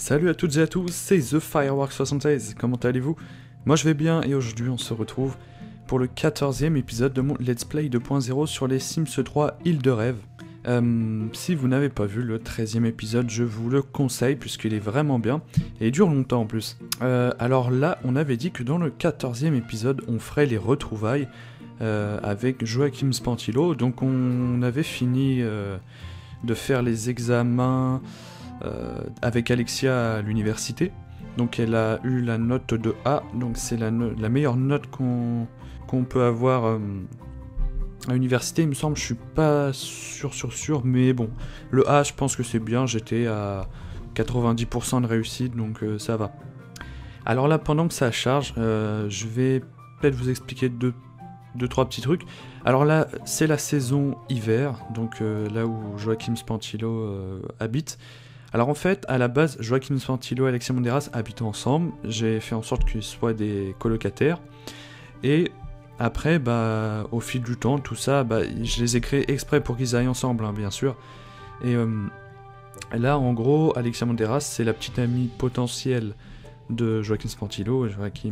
Salut à toutes et à tous, c'est The Firework 76, comment allez-vous? Moi je vais bien et aujourd'hui on se retrouve pour le 14e épisode de mon Let's Play 2.0 sur les Sims 3 Île de Rêve. Si vous n'avez pas vu le 13e épisode, je vous le conseille puisqu'il est vraiment bien et il dure longtemps en plus. Alors là, on avait dit que dans le 14e épisode, on ferait les retrouvailles avec Joachim Spantilo, donc on avait fini de faire les examens avec Alexia à l'université. Donc elle a eu la note de A, donc c'est la meilleure note qu'on peut avoir à l'université, il me semble. Je suis pas sûr, mais bon, le A, je pense que c'est bien, j'étais à 90% de réussite, donc ça va. Alors là, pendant que ça charge, je vais peut-être vous expliquer deux, trois petits trucs. Alors là, c'est la saison hiver, donc là où Joachim Spantilo habite. Alors en fait, à la base, Joachim Spantilo et Alexia Monderas habitent ensemble. J'ai fait en sorte qu'ils soient des colocataires. Et après, au fil du temps, tout ça, je les ai créés exprès pour qu'ils aillent ensemble, hein, bien sûr. Et là, en gros, Alexia Monderas, c'est la petite amie potentielle de Joachim Spantilo.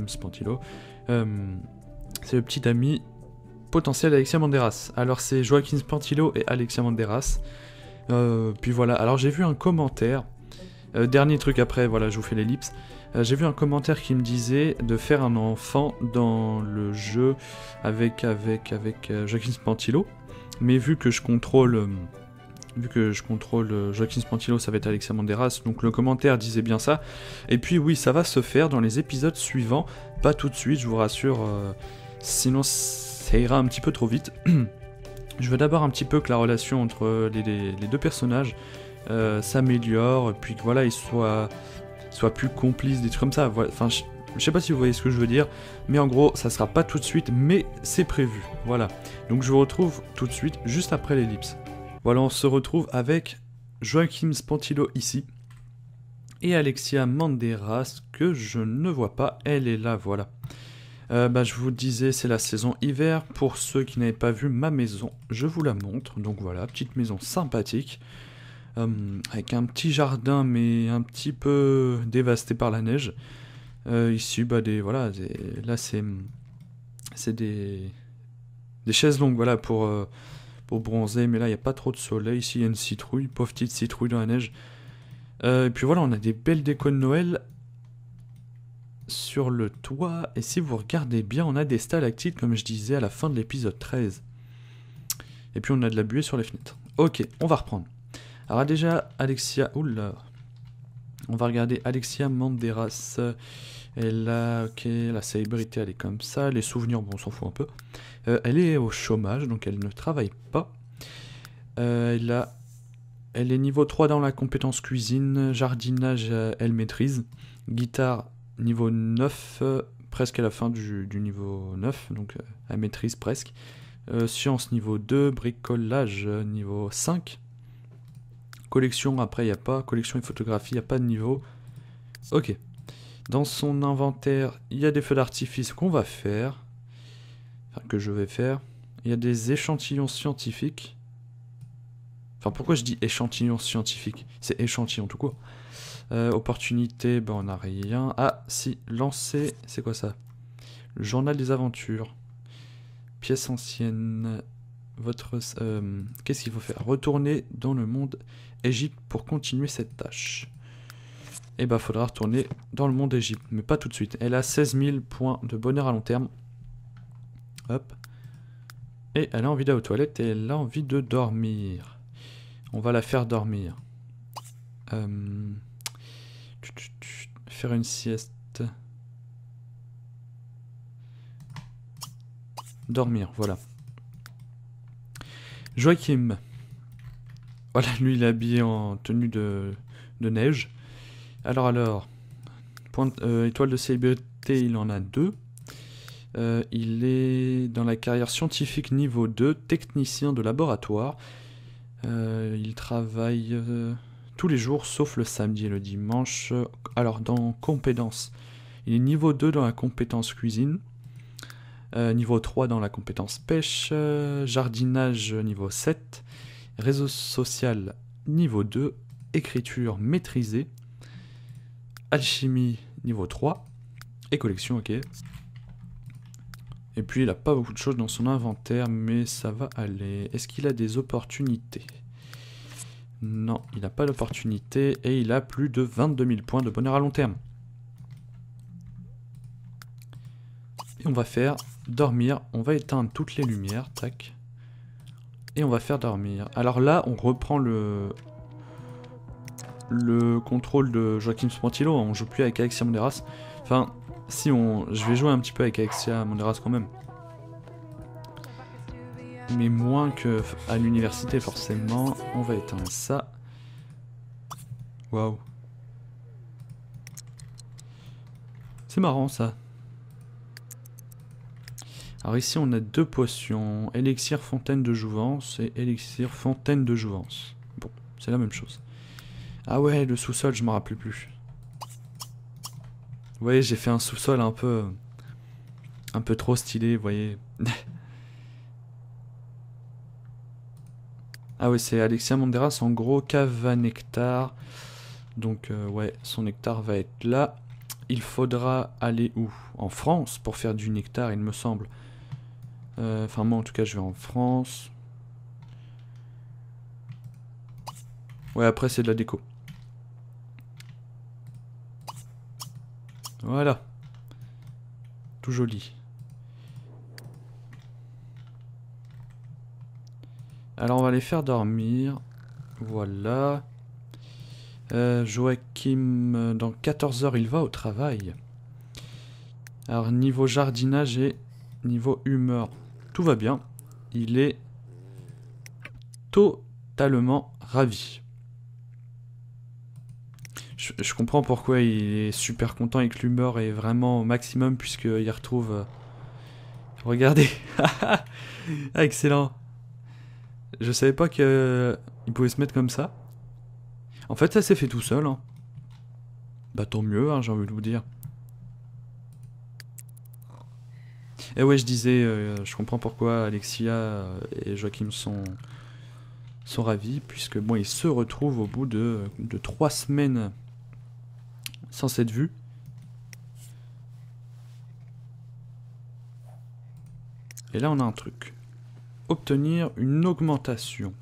C'est le petit ami potentiel d'Alexia Monderas. Alors c'est Joachim Spantilo et Alexia Monderas. Puis voilà, alors j'ai vu un commentaire, dernier truc après, voilà, je vous fais l'ellipse. J'ai vu un commentaire qui me disait de faire un enfant dans le jeu avec Joachim Spantilo, mais vu que je contrôle Joachim Spantilo, ça va être Alexia Monderas, donc le commentaire disait bien ça. Et puis oui, ça va se faire dans les épisodes suivants, pas tout de suite, je vous rassure, sinon ça ira un petit peu trop vite. Je veux d'abord un petit peu que la relation entre les deux personnages s'améliore, puis que voilà, ils soient plus complices, des trucs comme ça. Voilà. Enfin, je sais pas si vous voyez ce que je veux dire, mais en gros, ça sera pas tout de suite, mais c'est prévu. Voilà. Donc je vous retrouve tout de suite, juste après l'ellipse. Voilà, on se retrouve avec Joachim Spantilo ici, et Alexia Monderas, que je ne vois pas, elle est là, voilà. Je vous disais, c'est la saison hiver. Pour ceux qui n'avaient pas vu ma maison, je vous la montre. Donc voilà, petite maison sympathique, avec un petit jardin, mais un petit peu dévasté par la neige. Ici, là c'est des chaises longues, voilà, pour bronzer. Mais là, il n'y a pas trop de soleil. Ici, il y a une citrouille, pauvre petite citrouille dans la neige. Et puis voilà, on a des belles décos de Noël sur le toit, et si vous regardez bien, on a des stalactites comme je disais à la fin de l'épisode 13. Et puis on a de la buée sur les fenêtres. Ok, on va reprendre. Alors déjà, Alexia... Oula. On va regarder Alexia Monderas. Elle a... Ok, la célébrité, elle est comme ça. Les souvenirs, bon, on s'en fout un peu. Elle est au chômage, donc elle ne travaille pas. Elle est niveau 3 dans la compétence cuisine. Jardinage, elle maîtrise. Guitare, niveau 9, presque à la fin du niveau 9, donc elle maîtrise presque. Science niveau 2, bricolage niveau 5. Collection, après il n'y a pas. Collection et photographie, il n'y a pas de niveau. Ok. Dans son inventaire, il y a des feux d'artifice qu'on va faire. Enfin, que je vais faire. Il y a des échantillons scientifiques. Enfin, pourquoi je dis échantillons scientifiques? C'est échantillon tout court. Opportunité, on n'a rien. Ah, si, lancer, c'est quoi ça? Le journal des aventures. Pièce ancienne. Qu'est-ce qu'il faut faire? Retourner dans le monde Égypte pour continuer cette tâche. Faudra retourner dans le monde Égypte, mais pas tout de suite. Elle a 16 000 points de bonheur à long terme. Hop. Et elle a envie d'aller aux toilettes et elle a envie de dormir. On va la faire dormir. Faire une sieste. Dormir, voilà. Joachim. Voilà, lui il est habillé en tenue de neige. Alors. Étoile de célébrité, il en a 2. Il est dans la carrière scientifique niveau 2, technicien de laboratoire. Il travaille... tous les jours, sauf le samedi et le dimanche. Alors, dans compétences, il est niveau 2 dans la compétence cuisine, niveau 3 dans la compétence pêche, jardinage niveau 7, réseau social niveau 2, écriture maîtrisée, alchimie niveau 3. Et collection, ok. Et puis il a pas beaucoup de choses dans son inventaire, mais ça va aller. Est-ce qu'il a des opportunités? Non, il n'a pas d'opportunité et il a plus de 22 000 points de bonheur à long terme. Et on va faire dormir, on va éteindre toutes les lumières, tac. Et on va faire dormir. Alors là, on reprend le contrôle de Joachim Spantillo, on joue plus avec Alexia Monderas. Enfin, si je vais jouer un petit peu avec Alexia Monderas quand même. Mais moins qu'à l'université forcément. On va éteindre ça. Waouh. C'est marrant ça. Alors ici on a 2 potions. Élixir fontaine de jouvence et élixir fontaine de jouvence. Bon, c'est la même chose. Ah ouais, le sous-sol, je m'en rappelais plus. Vous voyez, j'ai fait un sous-sol un peu trop stylé, vous voyez. Ah ouais, c'est Alexia Monderas, en gros, cave à nectar. Donc ouais, son nectar va être là. Il faudra aller où? En France pour faire du nectar, il me semble. Enfin, moi en tout cas, je vais en France. Ouais, après c'est de la déco. Voilà. Tout joli. Alors on va les faire dormir. Voilà. Joachim, dans 14 heures, il va au travail. Alors niveau jardinage et niveau humeur, tout va bien. Il est totalement ravi. Je comprends pourquoi il est super content et que l'humeur est vraiment au maximum puisqu'il retrouve... Regardez. Ah, excellent. Je savais pas qu'il pouvait se mettre comme ça. En fait, ça s'est fait tout seul. Hein. Bah tant mieux, hein, j'ai envie de vous dire. Et ouais, je disais, je comprends pourquoi Alexia et Joachim sont ravis, puisque bon, ils se retrouvent au bout de 3 semaines sans cette vue. Et là, on a un truc. Obtenir une augmentation.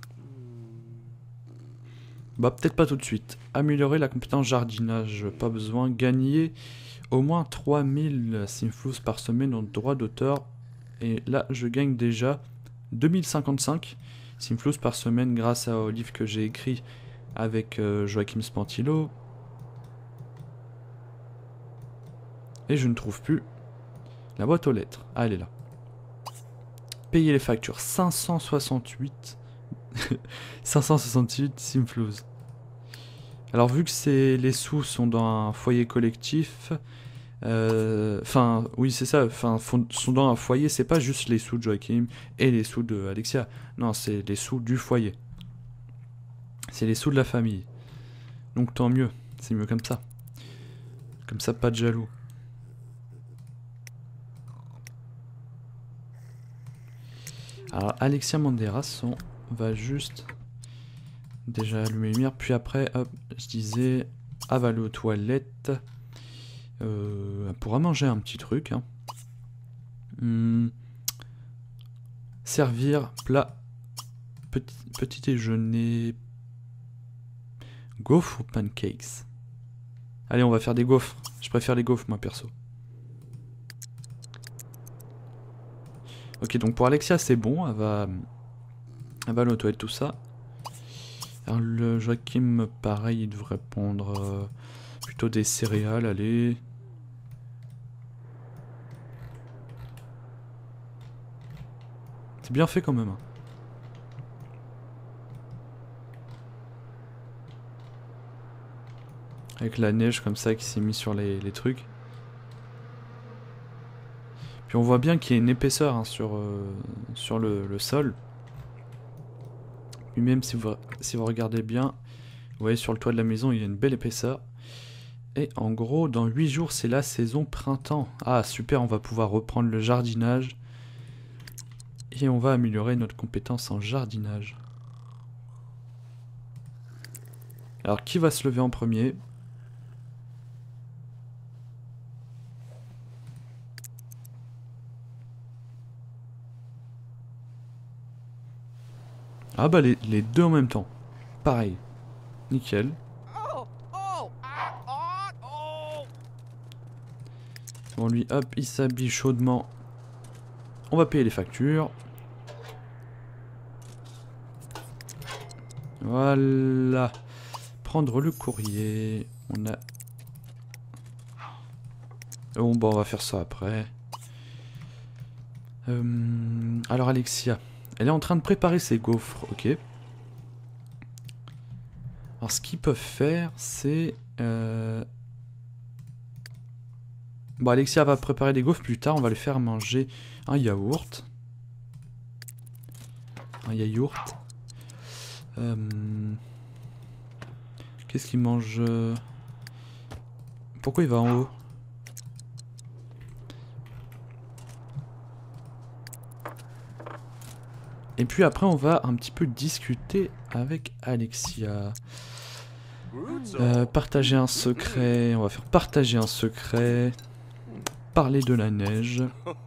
Bah, peut-être pas tout de suite. Améliorer la compétence jardinage. Pas besoin. Gagner au moins 3000 simflous par semaine en droit d'auteur. Et là, je gagne déjà 2055 simflous par semaine grâce au livre que j'ai écrit avec Joachim Spantillo. Et je ne trouve plus la boîte aux lettres. Ah, elle est là. Payer les factures. 568. 568 simflous. Alors vu que les sous sont dans un foyer collectif, enfin oui c'est ça, enfin sont dans un foyer, c'est pas juste les sous de Joachim et les sous de Alexia, non c'est les sous du foyer, c'est les sous de la famille. Donc tant mieux, c'est mieux comme ça pas de jaloux. Alors Alexia Monderas, on va juste déjà allumer les lumières, puis après, hop, je disais, avaler aux toilettes. Elle pourra manger un petit truc. Hein. Servir, plat, petit déjeuner, gaufres ou pancakes. Allez, on va faire des gaufres. Je préfère les gaufres, moi, perso. Ok, donc pour Alexia, c'est bon. Elle va aller aux toilettes, tout ça. Alors le Joachim, pareil, il devrait prendre plutôt des céréales, allez. C'est bien fait quand même. Avec la neige comme ça qui s'est mis sur les trucs. Puis on voit bien qu'il y a une épaisseur hein, sur le sol. Puis même si vous regardez bien, vous voyez sur le toit de la maison, il y a une belle épaisseur. Et en gros, dans 8 jours, c'est la saison printemps. Ah super, on va pouvoir reprendre le jardinage. Et on va améliorer notre compétence en jardinage. Alors qui va se lever en premier? Ah bah les deux en même temps. Pareil. Nickel. Bon lui hop, il s'habille chaudement. On va payer les factures. Voilà. Prendre le courrier. On a... Bon bah on va faire ça après. Alors Alexia. Elle est en train de préparer ses gaufres, ok. Alors ce qu'ils peuvent faire, c'est... Bon, Alexia va préparer des gaufres plus tard, on va lui faire manger un yaourt. Un yaourt. Qu'est-ce qu'il mange? Pourquoi il va en haut? Et puis après on va un petit peu discuter avec Alexia. Partager un secret, on va faire partager un secret. Parler de la neige.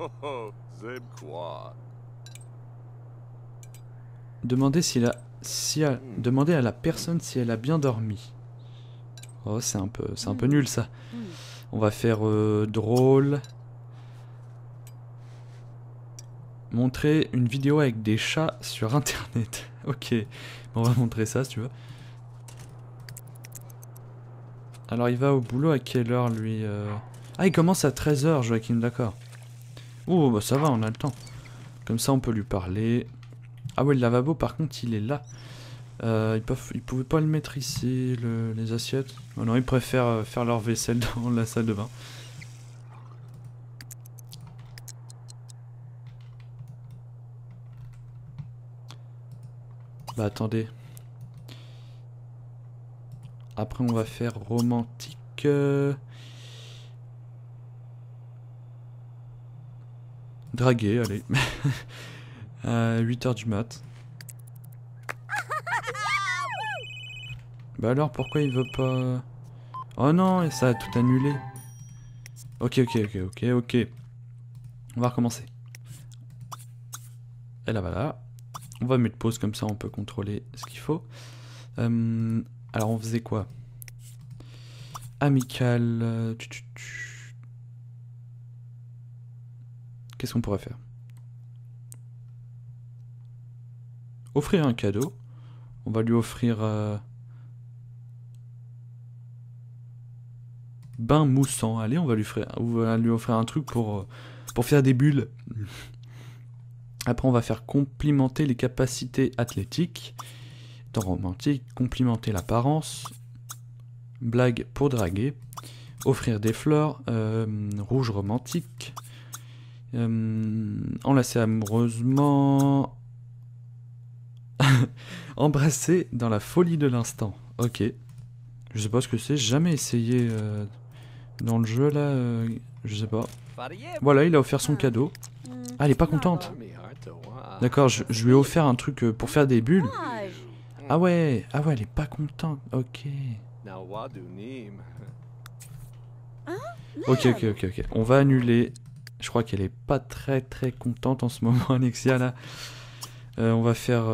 Demander demander à la personne si elle a bien dormi. Oh c'est un peu nul ça. On va faire drôle. Montrer une vidéo avec des chats sur internet. Ok, on va montrer ça si tu veux. Alors il va au boulot à quelle heure lui Ah il commence à 13 h Joachim, d'accord. Oh bah ça va, on a le temps. Comme ça on peut lui parler. Ah ouais le lavabo par contre il est là. Ils pouvaient pas le mettre ici, les assiettes. Oh non ils préfèrent faire leur vaisselle dans la salle de bain. Bah attendez. Après on va faire romantique. 'Draguer, allez. À 8 h du mat. Bah alors pourquoi il veut pas... Oh non, ça a tout annulé. Ok. On va recommencer. Et là voilà. On va mettre pause comme ça on peut contrôler ce qu'il faut. Alors on faisait quoi? Amical. Qu'est-ce qu'on pourrait faire? Offrir un cadeau. On va lui offrir... bain moussant. Allez, on va lui offrir un truc pour faire des bulles. Après, on va faire complimenter les capacités athlétiques. Dans romantique, complimenter l'apparence. Blague pour draguer. Offrir des fleurs. Rouge romantique. Enlacer amoureusement. Embrasser dans la folie de l'instant. Ok. Je sais pas ce que c'est. J'ai jamais essayé dans le jeu là. Je sais pas. Voilà, il a offert son cadeau. Ah, elle est pas contente. D'accord, je lui ai offert un truc pour faire des bulles. Ah ouais, elle est pas contente. Ok. Ok. On va annuler. Je crois qu'elle est pas très contente en ce moment, Alexia là. On va faire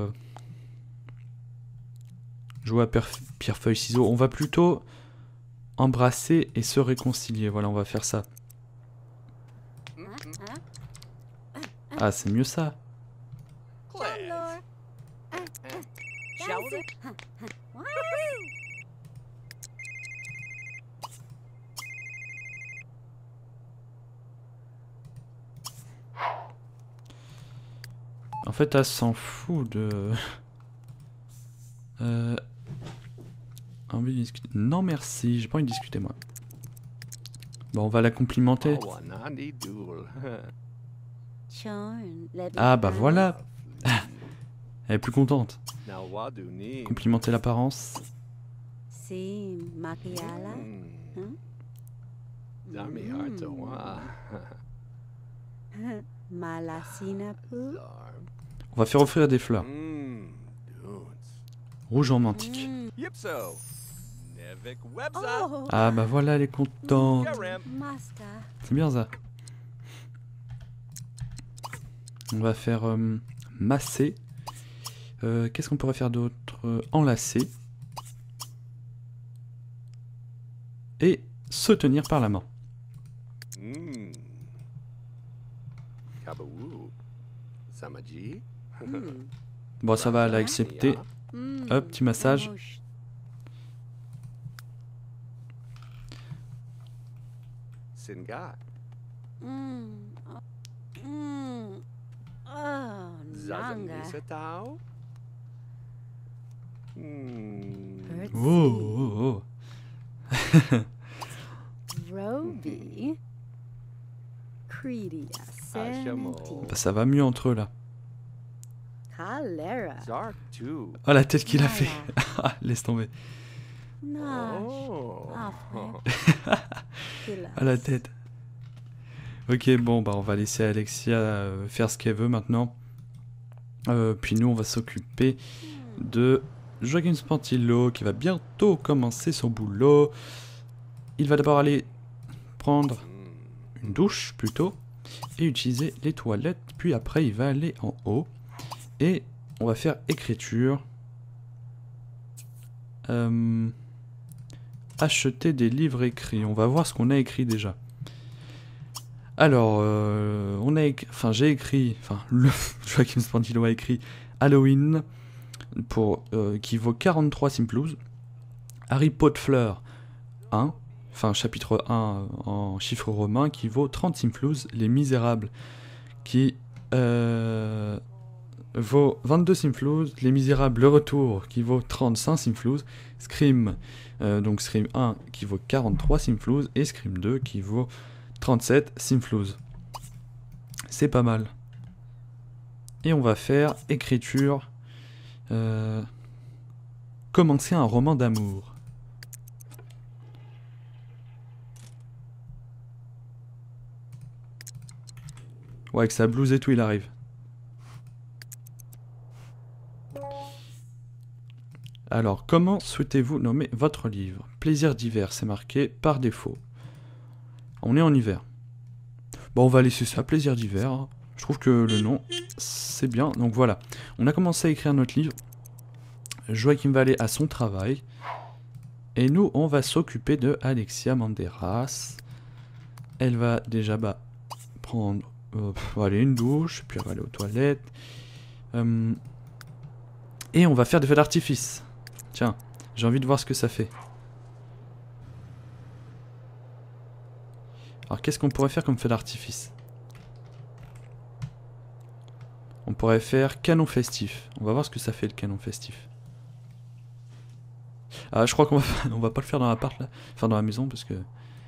jouer à pierre feuille ciseaux. On va plutôt embrasser et se réconcilier. Voilà, on va faire ça. Ah, c'est mieux ça. En fait, elle s'en fout de... Envie de discuter. Non merci, j'ai pas envie de discuter moi. Bon, on va la complimenter. Ah bah voilà. Elle est plus contente. Complimenter l'apparence. On va faire offrir des fleurs. Rouge romantique. Ah bah voilà, elle est contente. C'est bien ça. On va faire masser. Qu'est-ce qu'on pourrait faire d'autre? Enlacer. Et se tenir par la main. Bon, ça va, elle a accepté. Hop, petit massage. Oh, oh, oh. Bah, ça va mieux entre eux là. Oh la tête qu'il a fait. Laisse tomber. Ah la tête. Ok, bon bah on va laisser Alexia faire ce qu'elle veut maintenant. Puis nous on va s'occuper de Joachim Spantillo qui va bientôt commencer son boulot. Il va d'abord aller prendre une douche plutôt et utiliser les toilettes. Puis après il va aller en haut et on va faire écriture. Acheter des livres écrits. On va voir ce qu'on a écrit déjà. Alors, j'ai écrit, le Joachim Spantillo a écrit Halloween pour qui vaut 43 simplouz. Harry Potter 1, chapitre 1 en chiffres romains qui vaut 30 simplouz. Les Misérables qui vaut 22 simplouz. Les Misérables le retour qui vaut 35 simplouz. Scream, donc Scream 1 qui vaut 43 simplouz et Scream 2 qui vaut 37 simplouz. C'est pas mal. Et on va faire écriture. Commencer un roman d'amour. Ouais, avec sa blouse et tout, il arrive. Alors, comment souhaitez-vous nommer votre livre? Plaisirs d'hiver, c'est marqué par défaut. On est en hiver. Bon, on va laisser ça, plaisir d'hiver. Hein. Je trouve que le nom, c'est bien. Donc voilà, on a commencé à écrire notre livre. Joachim va aller à son travail. Et nous, on va s'occuper de Alexia Manderas. Elle va déjà prendre une douche, puis elle va aller aux toilettes. Et on va faire des feux d'artifice. Tiens, j'ai envie de voir ce que ça fait. Alors qu'est-ce qu'on pourrait faire comme feu d'artifice? On pourrait faire canon festif. On va voir ce que ça fait le canon festif. Ah, je crois qu'on va pas le faire dans l'appart là. Enfin dans la maison parce que...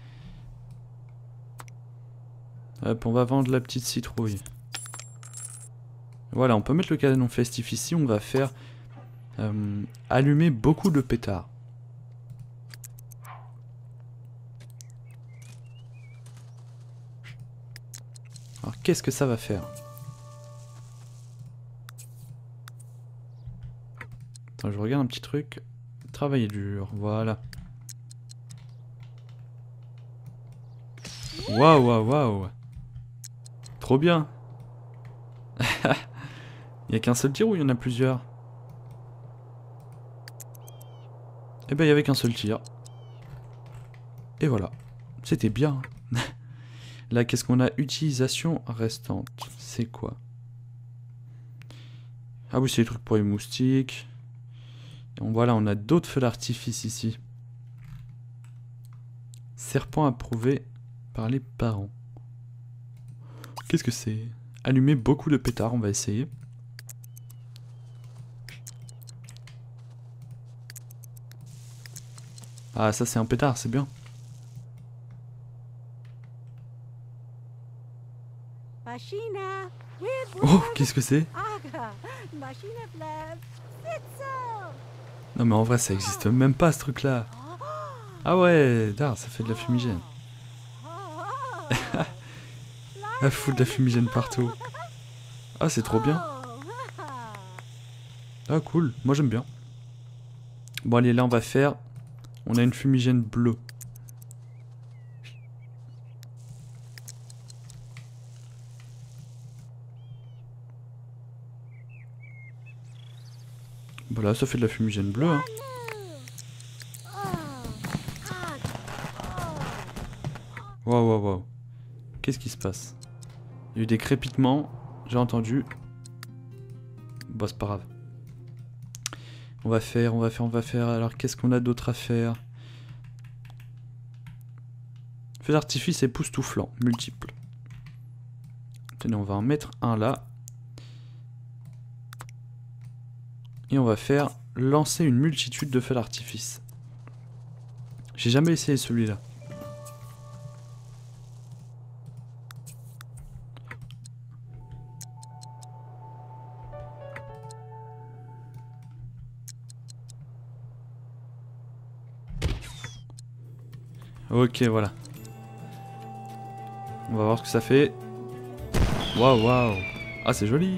Hop, on va vendre la petite citrouille. Voilà, on peut mettre le canon festif ici. On va faire allumer beaucoup de pétards. Alors qu'est-ce que ça va faire? Attends, je regarde un petit truc. Travailler dur, voilà. Waouh, waouh, waouh. Trop bien. Il n'y a qu'un seul tir ou il y en a plusieurs? Eh ben il y avait qu'un seul tir. Et voilà. C'était bien. Là, qu'est-ce qu'on a? Utilisation restante. C'est quoi? Ah oui, c'est des trucs pour les moustiques. Donc voilà, on a d'autres feux d'artifice ici. Serpent approuvé par les parents. Qu'est-ce que c'est? Allumer beaucoup de pétards, on va essayer. Ah, ça c'est un pétard, c'est bien. Oh, qu'est-ce que c'est? Non mais en vrai ça existe même pas ce truc là. Ah ouais, ça fait de la fumigène. Elle fout de la fumigène partout. Ah c'est trop bien. Ah cool, moi j'aime bien. Bon allez, là on va faire... On a une fumigène bleue. Voilà, ça fait de la fumigène bleue. Hein. Waouh, waouh, waouh. Qu'est-ce qui se passe? Il y a eu des crépitements, j'ai entendu. Bon, c'est pas grave. On va faire. Alors, qu'est-ce qu'on a d'autre à faire? Feu d'artifice époustouflant, multiple. Tenez, on va en mettre un là. Et on va faire lancer une multitude de feux d'artifice. J'ai jamais essayé celui-là. Ok, voilà. On va voir ce que ça fait. Waouh, waouh. Ah, c'est joli.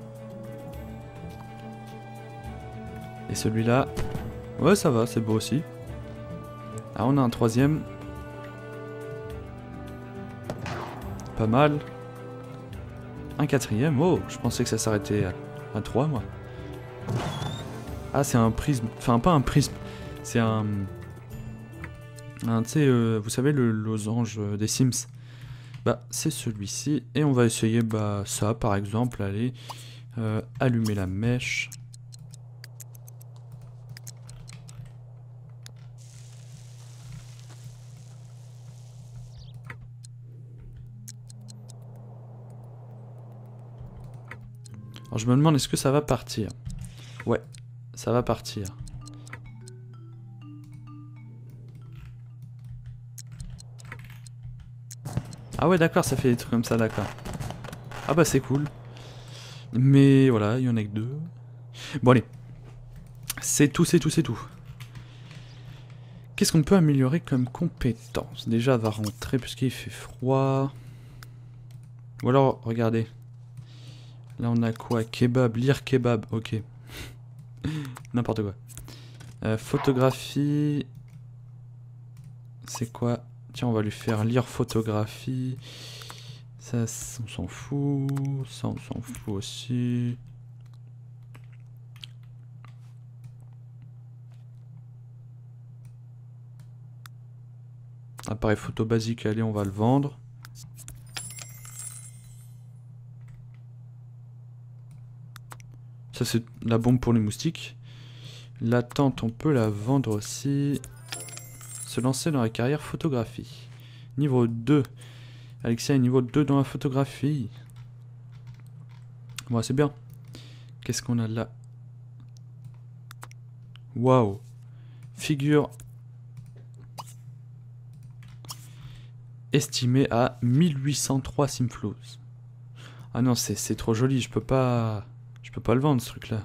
Et celui-là. Ouais, ça va, c'est beau aussi. Ah, on a un troisième. Pas mal. Un quatrième. Oh, je pensais que ça s'arrêtait à 3, moi. Ah, c'est un prisme. Enfin, pas un prisme. C'est un tu sais, vous savez, le losange des Sims. Bah, c'est celui-ci. Et on va essayer, bah, ça, par exemple. Allez, allumer la mèche. Alors, je me demande, est-ce que ça va partir? Ouais, ça va partir. Ah ouais, d'accord, ça fait des trucs comme ça, d'accord. Ah bah c'est cool. Mais voilà, il y en a que 2. Bon allez. C'est tout, c'est tout, c'est tout. Qu'est-ce qu'on peut améliorer comme compétence? Déjà, elle va rentrer puisqu'il fait froid. Ou alors, regardez. Là, on a quoi? Kebab, lire kebab, ok. N'importe quoi. Photographie. C'est quoi? Tiens, on va lui faire lire photographie. Ça, on s'en fout. Ça, on s'en fout aussi. Appareil photo basique, allez, on va le vendre. Ça, c'est la bombe pour les moustiques. La tente, on peut la vendre aussi. Se lancer dans la carrière photographie. Niveau 2. Alexia est niveau 2 dans la photographie. Bon, c'est bien. Qu'est-ce qu'on a là? Waouh. Figure estimée à 1803 simflows. Ah non, c'est trop joli, je peux pas le vendre ce truc là.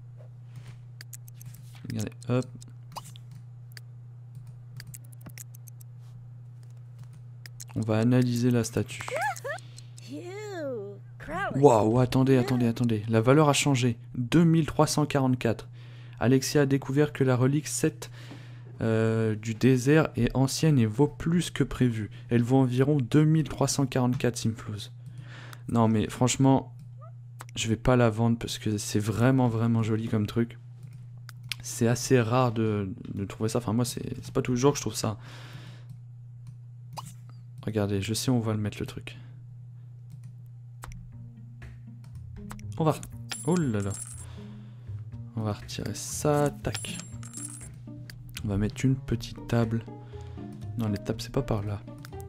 Regardez, hop. On va analyser la statue. Waouh, attendez. La valeur a changé. 2344. Alexia a découvert que la relique 7 du désert est ancienne et vaut plus que prévu. Elle vaut environ 2344 simflows. Non mais franchement, je vais pas la vendre parce que c'est vraiment joli comme truc. C'est assez rare de trouver ça. Enfin moi c'est pas tous les jours que je trouve ça. Regardez, je sais où on va le mettre le truc. On va... Oh là là. On va retirer ça. Tac. On va mettre une petite table. Non, les tables, c'est pas par là.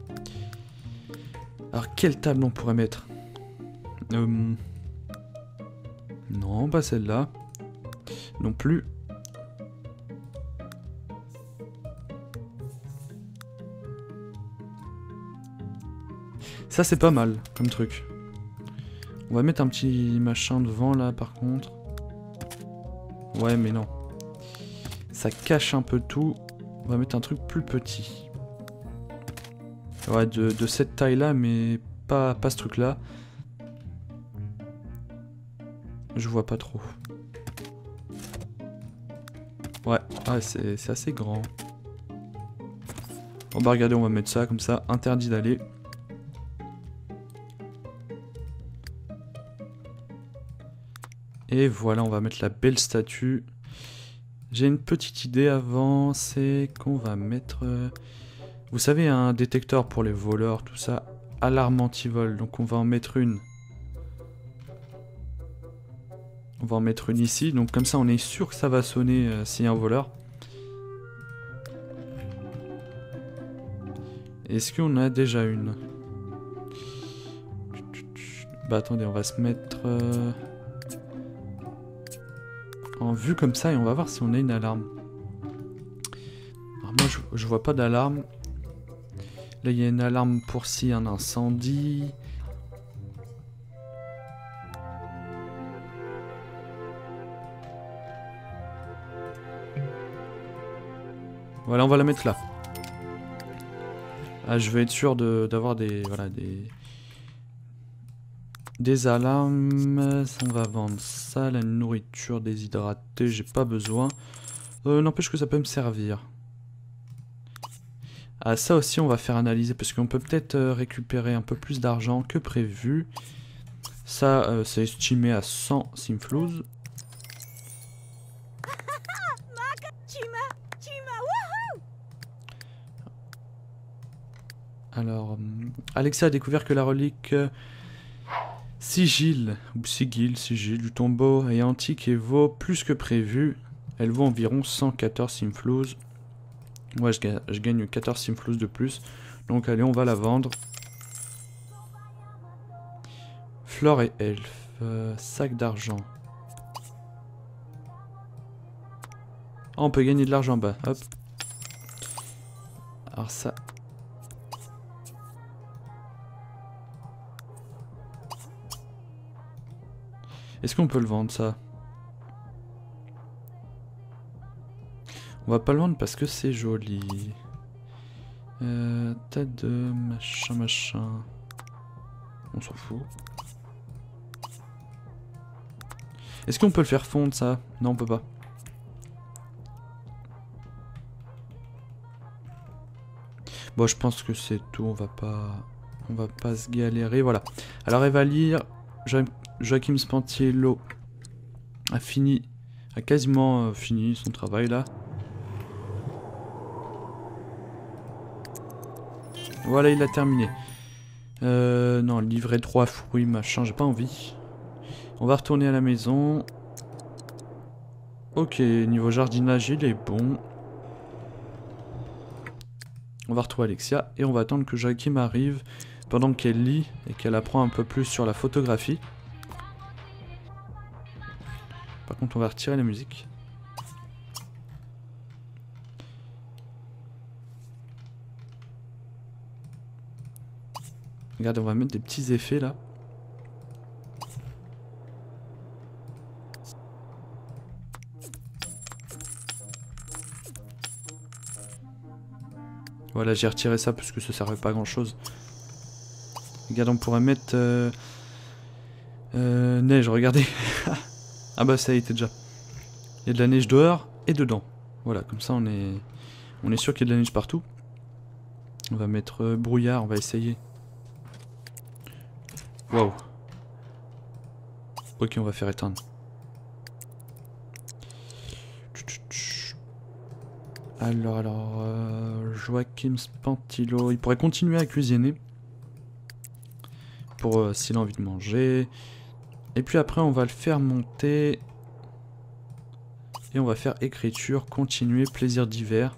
Alors, quelle table on pourrait mettre? Non, pas celle-là. Non plus. Ça, c'est pas mal comme truc. On va mettre un petit machin devant là, par contre. Ouais, mais non. Ça cache un peu tout. On va mettre un truc plus petit. Ouais, de cette taille-là, mais pas ce truc-là. Je vois pas trop. Ouais, c'est assez grand. Bon bah regardez, on va mettre ça comme ça, interdit d'aller. Et voilà, on va mettre la belle statue. J'ai une petite idée avant, c'est qu'on va mettre... Vous savez, un détecteur pour les voleurs, tout ça. Alarme anti-vol, donc on va en mettre une. On va en mettre une ici, donc comme ça on est sûr que ça va sonner s'il y a un voleur. Est-ce qu'on a déjà une? Bah attendez, on va se mettre en vue comme ça et on va voir si on a une alarme. Alors moi je vois pas d'alarme. Là il y a une alarme pour s'il y a un incendie. Voilà, on va la mettre là. Ah, je vais être sûr d'avoir des... Voilà, des alarmes. On va vendre ça, la nourriture déshydratée, j'ai pas besoin. N'empêche que ça peut me servir. Ah, ça aussi on va faire analyser parce qu'on peut peut-être récupérer un peu plus d'argent que prévu. Ça, c'est estimé à 100 simflouz. Alors, Alexa a découvert que la relique sigil du tombeau est antique et vaut plus que prévu. Elle vaut environ 114 simflouz. Moi, je gagne 14 simflouz de plus. Donc, allez, on va la vendre. Flore et elfe. Sac d'argent. Oh, on peut gagner de l'argent, bah, hop. Alors ça... Est-ce qu'on peut le vendre, ça? On va pas le vendre parce que c'est joli. Tête de machin. On s'en fout. Est-ce qu'on peut le faire fondre, ça? Non, on peut pas. Bon, je pense que c'est tout. On va pas se galérer. Voilà. Alors, elle va lire. Joachim Spantiello a quasiment fini son travail là. Voilà, il a terminé. Non, livrer 3 fruits, machin, j'ai pas envie. On va retourner à la maison. Ok, niveau jardinage, il est bon. On va retrouver Alexia et on va attendre que Joachim arrive pendant qu'elle lit et qu'elle apprend un peu plus sur la photographie. Par contre, on va retirer la musique. Regarde, on va mettre des petits effets là. Voilà, j'ai retiré ça parce que ça servait pas à grand chose. Regarde, on pourrait mettre neige, regardez. Ah bah ça y était déjà. Il y a de la neige dehors et dedans. Voilà, comme ça on est sûr qu'il y a de la neige partout. On va mettre brouillard, on va essayer. Waouh. Ok, on va faire éteindre. Alors, Joachim Spantiello, il pourrait continuer à cuisiner. Pour s'il a envie de manger. Et puis après, on va le faire monter. Et on va faire écriture, continuer, plaisir d'hiver.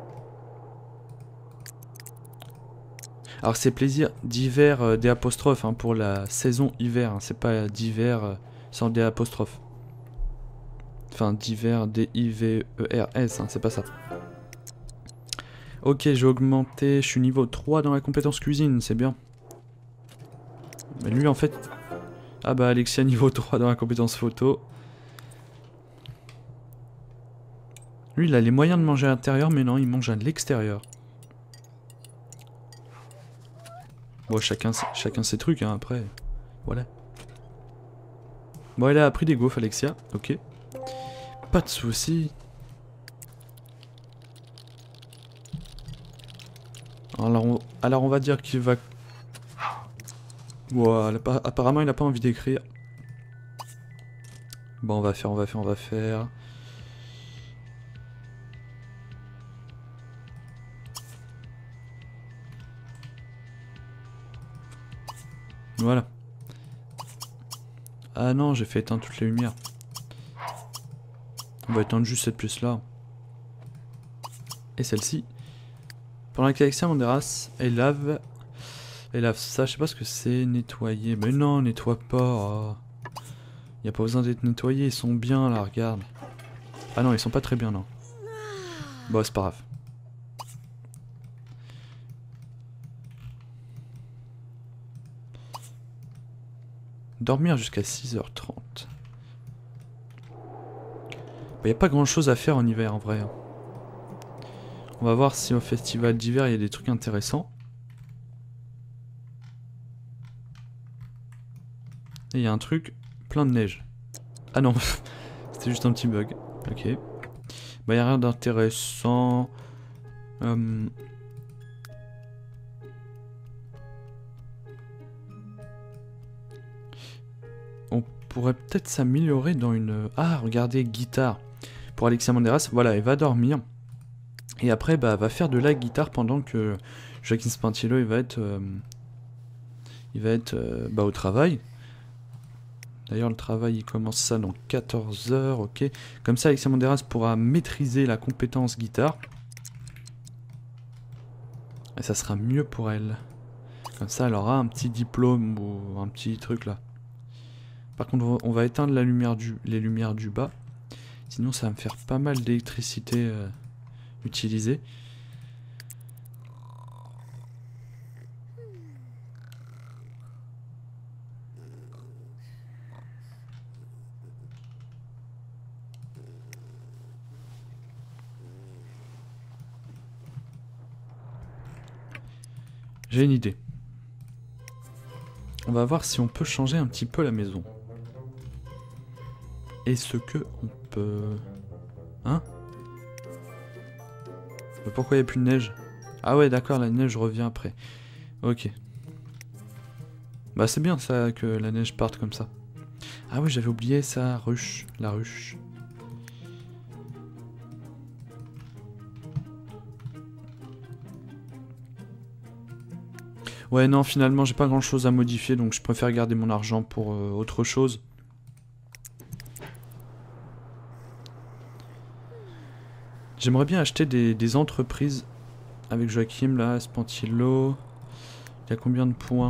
Alors c'est plaisir d'hiver des apostrophes hein, pour la saison hiver. Hein, c'est pas d'hiver sans des apostrophes. Enfin d'hiver D-I-V-E-R-S, hein, c'est pas ça. Ok, j'ai augmenté, je suis niveau 3 dans la compétence cuisine, c'est bien. Mais lui en fait... Ah bah Alexia niveau 3 dans la compétence photo. Lui il a les moyens de manger à l'intérieur mais non il mange à l'extérieur. Bon chacun ses trucs hein, après. Voilà. Bon elle a appris des gaufres Alexia, ok. Pas de soucis. Alors on va dire qu'il va... Wow, apparemment il a pas envie d'écrire. Bon on va faire. Voilà. Ah non, j'ai fait éteindre toutes les lumières. On va éteindre juste cette pièce-là. Et celle-ci. Pendant qu'Alexia Banderas, elle lave ça, je sais pas ce que c'est, nettoyer. Mais non, nettoie pas. Y a pas besoin d'être nettoyé, ils sont bien là, regarde. Ah non, ils sont pas très bien, non. Bon, c'est pas grave. Dormir jusqu'à 6h30. Bah, y a pas grand chose à faire en hiver en vrai. On va voir si au festival d'hiver il y a des trucs intéressants. Et il y a un truc plein de neige. Ah non, c'était juste un petit bug. Ok. Bah y a rien d'intéressant. On pourrait peut-être s'améliorer dans une... Ah, regardez, guitare. Pour Alexia Banderas, voilà, elle va dormir. Et après, bah, va faire de la guitare pendant que Joaquin Spintillo, il va être bah, au travail. D'ailleurs, le travail, il commence ça dans 14 heures, ok. Comme ça, Alexia Banderas pourra maîtriser la compétence guitare. Et ça sera mieux pour elle. Comme ça, elle aura un petit diplôme ou un petit truc là. Par contre, on va éteindre les lumières du bas. Sinon, ça va me faire pas mal d'électricité utilisée. J'ai une idée. On va voir si on peut changer un petit peu la maison. Est-ce que on peut... Hein? Mais pourquoi il n'y a plus de neige? Ah ouais, d'accord, la neige revient après. Ok. Bah c'est bien ça que la neige parte comme ça. Ah oui, j'avais oublié ça, ruche, la ruche. Ouais, non, finalement, j'ai pas grand chose à modifier, donc je préfère garder mon argent pour autre chose. J'aimerais bien acheter des entreprises avec Joachim, là, Spintillo. Il y a combien de points?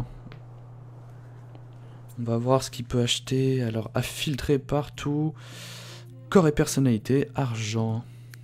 On va voir ce qu'il peut acheter. Alors, à filtrer partout. Corps et personnalité, argent.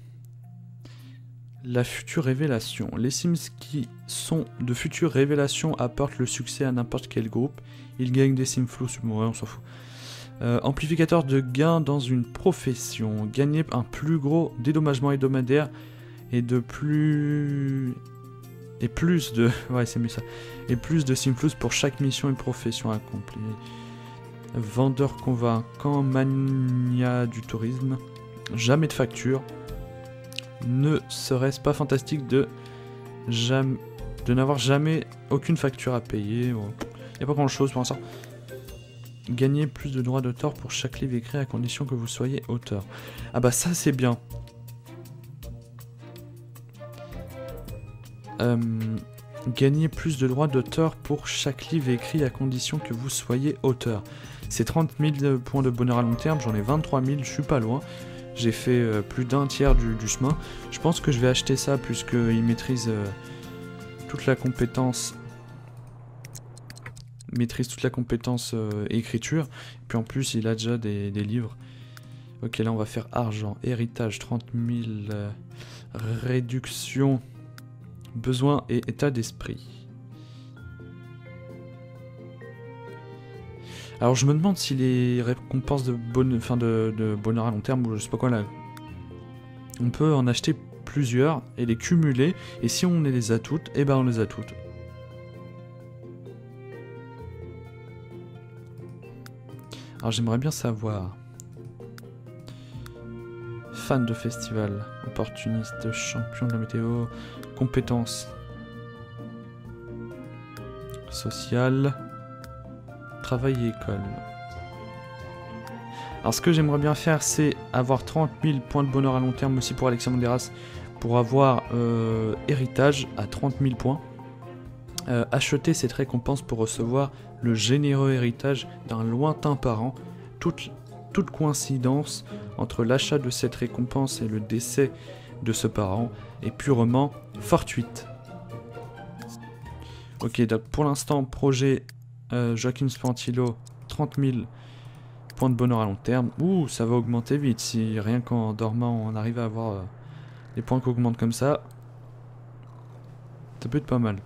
La future révélation. Les Sims qui sont de futures révélations apportent le succès à n'importe quel groupe. Ils gagnent des Sims flous. Ouais, on s'en fout. Amplificateur de gains dans une profession. Gagner un plus gros dédommagement hebdomadaire et plus de... Ouais, c'est mieux ça. Et plus de Sims flous pour chaque mission et profession accomplie. Vendeur convaincant, mania du tourisme. Jamais de facture. Ne serait-ce pas fantastique de n'avoir jamais aucune facture à payer? Il n'y a pas grand chose pour l'instant. Gagner plus de droits d'auteur pour chaque livre écrit à condition que vous soyez auteur. Ah bah ça c'est bien. Gagner plus de droits d'auteur pour chaque livre écrit à condition que vous soyez auteur. C'est 30 000 points de bonheur à long terme, j'en ai 23 000, je suis pas loin. J'ai fait plus d'un tiers du chemin. Je pense que je vais acheter ça puisqu'il maîtrise toute la compétence. Écriture. Et puis en plus, il a déjà des livres. Ok, là on va faire argent, héritage, 30 000, réduction, besoin et état d'esprit. Alors je me demande si les récompenses de bonheur à long terme, ou je sais pas quoi là, on peut en acheter plusieurs et les cumuler, et si on les a toutes, et ben on les a toutes. Alors j'aimerais bien savoir. Fan de festival, opportuniste, champion de la météo, compétences sociales, travail et école. Alors ce que j'aimerais bien faire, c'est avoir 30 000 points de bonheur à long terme aussi pour Alexia Banderas, pour avoir héritage à 30 000 points. Acheter cette récompense pour recevoir le généreux héritage d'un lointain parent. Toute coïncidence entre l'achat de cette récompense et le décès de ce parent est purement fortuite. Ok, donc pour l'instant, projet Joachim Spantilo, 30 000 points de bonheur à long terme. Ouh, ça va augmenter vite. Si rien qu'en dormant, on arrive à avoir les points qui augmentent comme ça peut être pas mal.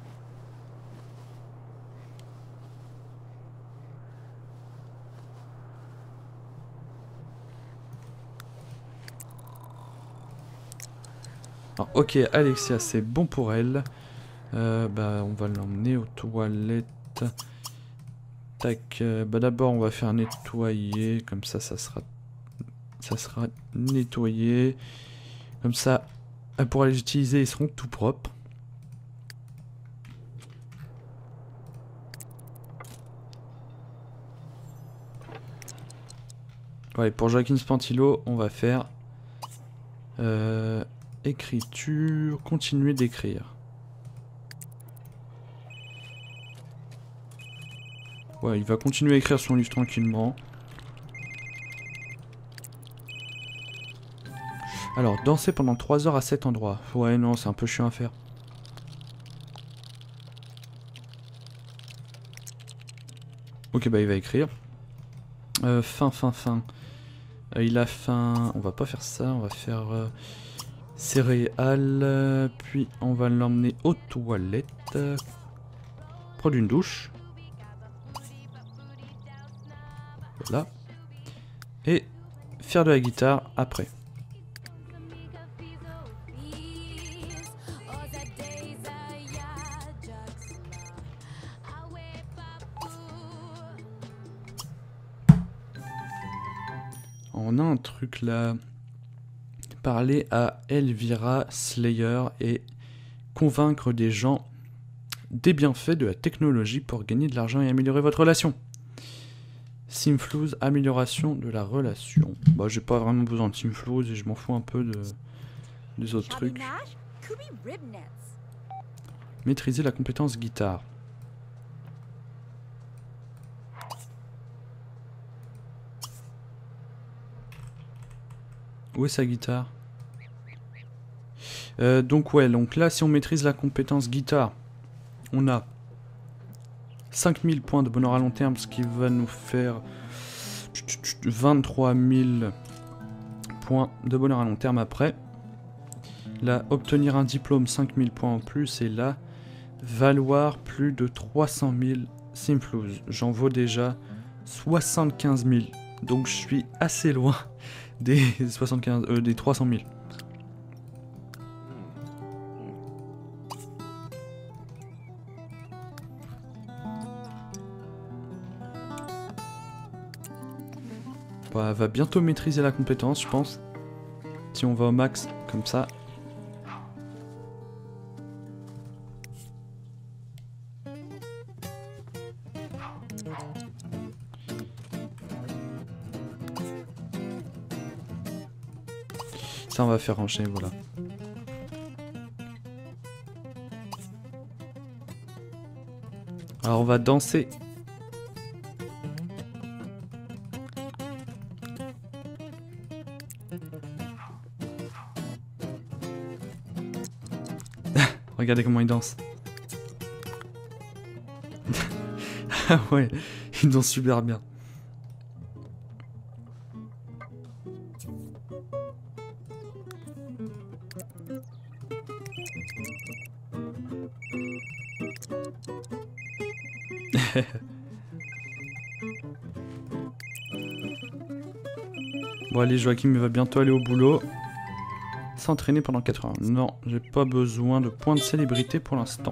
Alors, ok, Alexia, c'est bon pour elle. Bah, on va l'emmener aux toilettes. Tac. Bah, d'abord, on va faire nettoyer. Comme ça sera nettoyé. Comme ça, elle pourra les utiliser. Ils seront tout propres. Ouais, pour Joachim Spantilo, on va faire écriture, continuer d'écrire. Ouais, il va continuer à écrire son livre tranquillement. Alors, danser pendant 3 heures à cet endroit. Ouais, non, c'est un peu chiant à faire. Ok, bah il va écrire. Fin. Il a faim. On va pas faire ça, on va faire céréales. Puis on va l'emmener aux toilettes. Prendre une douche. Voilà. Et faire de la guitare après. On a un truc là. Parler à Elvira Slayer et convaincre des gens des bienfaits de la technologie pour gagner de l'argent et améliorer votre relation. Simflouz, amélioration de la relation. Bah, j'ai pas vraiment besoin de Simflouz et je m'en fous un peu des autres trucs. Maîtriser la compétence guitare. Où est sa guitare? Donc ouais, donc là si on maîtrise la compétence guitare, on a 5000 points de bonheur à long terme, ce qui va nous faire 23 000 points de bonheur à long terme après. Là, obtenir un diplôme, 5000 points en plus, et là, valoir plus de 300 000 Simflouz. J'en vaux déjà 75 000, donc je suis assez loin des 300 000. Bah, elle va bientôt maîtriser la compétence, je pense. Si on va au max, comme ça. Ça, on va faire enchaîner, voilà. Alors, on va danser. Regardez comment il danse. Ah ouais, il danse super bien. Bon allez, Joachim il va bientôt aller au boulot. S'entraîner pendant 4 heures. Non, j'ai pas besoin de points de célébrité pour l'instant.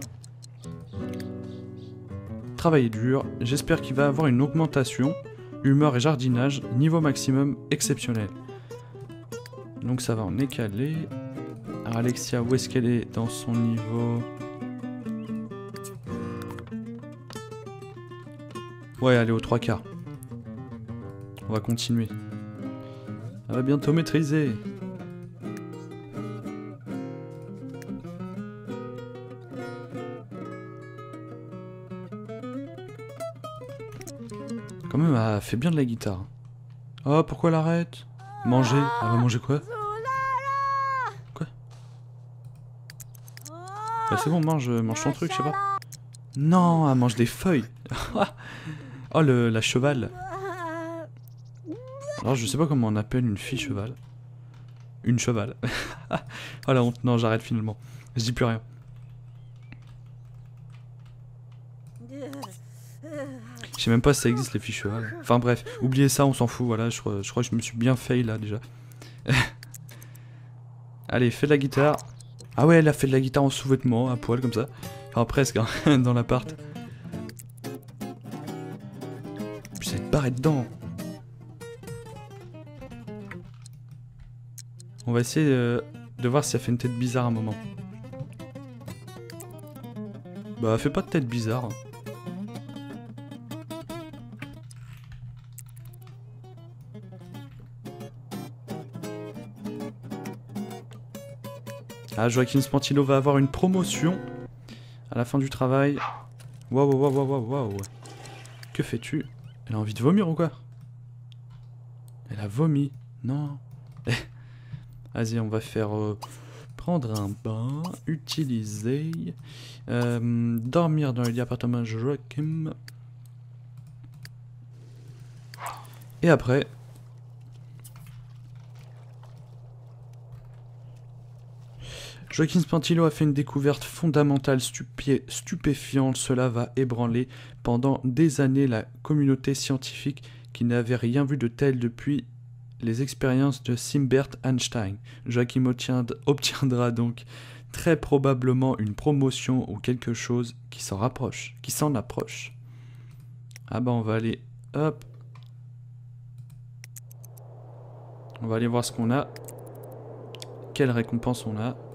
Travailler dur, j'espère qu'il va avoir une augmentation. Humeur et jardinage, niveau maximum exceptionnel. Donc ça va en écaler. Alors Alexia, où est-ce qu'elle est dans son niveau? Ouais, elle est aux 3 quarts. On va continuer. Elle va bientôt maîtriser. Elle fait bien de la guitare. Oh, pourquoi elle arrête? Manger. Elle va manger quoi? Quoi? Bah c'est bon, mange ton truc, je sais pas. Non, elle mange des feuilles. Oh, la cheval. Alors, je sais pas comment on appelle une fille cheval. Une cheval. Oh la honte, non, j'arrête finalement. Je dis plus rien. Je sais même pas si ça existe les filles cheval. Enfin bref, oubliez ça, on s'en fout, voilà, je crois que je me suis bien fail là déjà. Allez, fais de la guitare. Ah ouais, elle a fait de la guitare en sous-vêtements, à poil comme ça. Enfin presque, hein, dans l'appart. Puis ça te barré dedans. On va essayer de voir si elle fait une tête bizarre à un moment. Bah, elle fait pas de tête bizarre. Ah, Joaquin Spantilo va avoir une promotion à la fin du travail. Waouh, waouh, waouh, waouh, waouh. Que fais-tu? Elle a envie de vomir ou quoi? Elle a vomi. Non. Vas-y, on va faire prendre un bain, utiliser, dormir dans le lit appartement de Joachim. Et après... Joaquin Spantilo a fait une découverte fondamentale stupéfiante. Cela va ébranler pendant des années la communauté scientifique qui n'avait rien vu de tel depuis les expériences de Simbert Einstein. Joachim obtiendra donc très probablement une promotion ou quelque chose qui s'en rapproche, qui s'en approche. Ah bah on va aller, hop. On va aller voir ce qu'on a. Quelle récompense on a.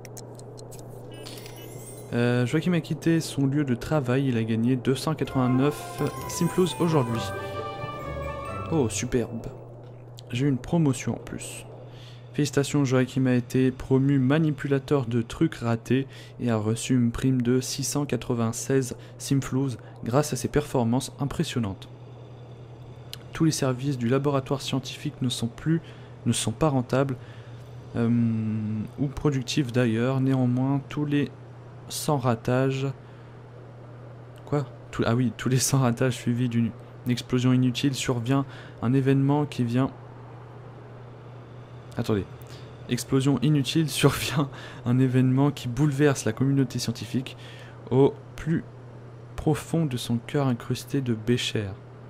Joachim a quitté son lieu de travail, il a gagné 289 Simflouz aujourd'hui. Oh, superbe. J'ai eu une promotion en plus. Félicitations, Joachim a été promu manipulateur de trucs ratés et a reçu une prime de 696 Simflouz grâce à ses performances impressionnantes. Tous les services du laboratoire scientifique ne sont pas rentables ou productifs d'ailleurs. Néanmoins, tous les 100 ratages... Quoi? Ah oui, tous les 100 ratages suivis d'une explosion inutile survient un événement qui vient... Attendez. Explosion inutile survient un événement qui bouleverse la communauté scientifique au plus profond de son cœur incrusté de Bécher.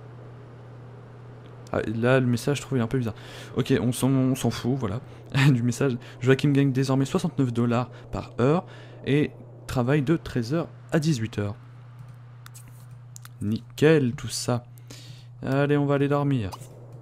Ah, là, le message, je trouve, il est un peu bizarre. Ok, on s'en fout, voilà, du message. Joachim gagne désormais 69 $ par heure et travaille de 13h à 18h. Nickel, tout ça. Allez, on va aller dormir.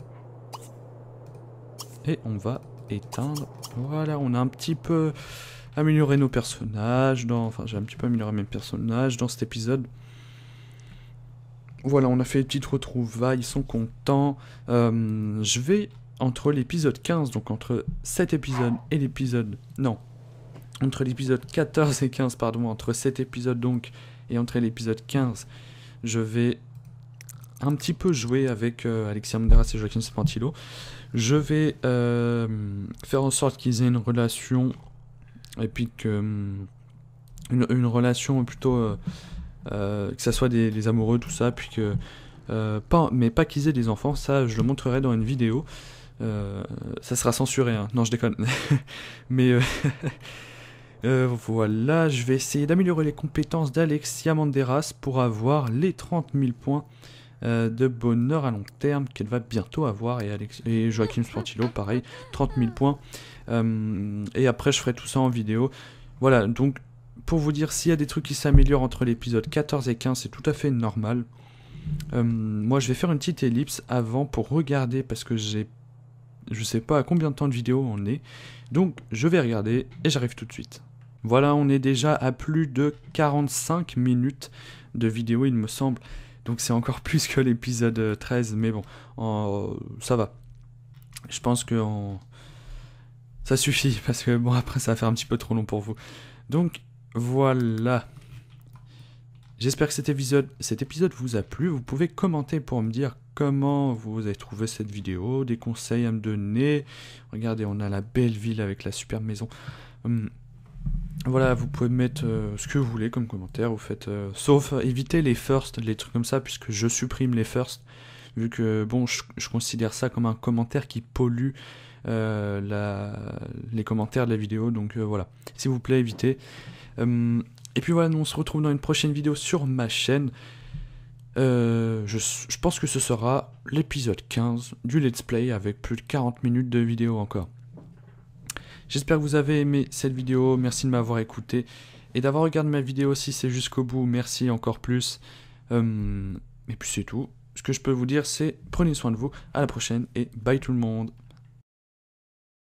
Et on va éteindre. Voilà, on a un petit peu amélioré nos personnages. Enfin, j'ai un petit peu amélioré mes personnages dans cet épisode. Voilà, on a fait des petites retrouvailles, ils sont contents. Je vais, entre l'épisode 15, donc entre cet épisode et l'épisode... Non, entre l'épisode 14 et 15, pardon, entre cet épisode donc, et entre l'épisode 15, je vais un petit peu jouer avec Alexia Monderas et Joaquin Spantilo. Je vais faire en sorte qu'ils aient une relation, et puis que... une relation plutôt... que ça soit des amoureux, tout ça, puis que... mais pas qu'ils aient des enfants, ça je le montrerai dans une vidéo. Ça sera censuré, hein. Non, je déconne. Mais voilà, je vais essayer d'améliorer les compétences d'Alexia Monderas pour avoir les 30 000 points de bonheur à long terme qu'elle va bientôt avoir. Et Joaquin Spantilo, pareil, 30 000 points. Et après, je ferai tout ça en vidéo. Voilà, donc... Pour vous dire, s'il y a des trucs qui s'améliorent entre l'épisode 14 et 15, c'est tout à fait normal. Moi, je vais faire une petite ellipse avant pour regarder, parce que je sais pas à combien de temps de vidéo on est. Donc, je vais regarder et j'arrive tout de suite. Voilà, on est déjà à plus de 45 minutes de vidéo, il me semble. Donc, c'est encore plus que l'épisode 13, mais bon, ça va. Je pense que ça suffit, parce que bon, après, ça va faire un petit peu trop long pour vous. Donc... Voilà. J'espère que cet épisode vous a plu. Vous pouvez commenter pour me dire comment vous avez trouvé cette vidéo, des conseils à me donner. Regardez, on a la belle ville avec la superbe maison. Voilà, vous pouvez mettre ce que vous voulez comme commentaire, vous faites, sauf éviter les first, les trucs comme ça, puisque je supprime les first, vu que bon, je considère ça comme un commentaire qui pollue les commentaires de la vidéo, donc voilà, s'il vous plaît, évitez. Et puis voilà, nous on se retrouve dans une prochaine vidéo sur ma chaîne. Je pense que ce sera l'épisode 15 du let's play avec plus de 40 minutes de vidéo encore. J'espère que vous avez aimé cette vidéo, merci de m'avoir écouté et d'avoir regardé ma vidéo si c'est jusqu'au bout, merci encore plus. Et puis c'est tout. Ce que je peux vous dire c'est prenez soin de vous, à la prochaine et bye tout le monde.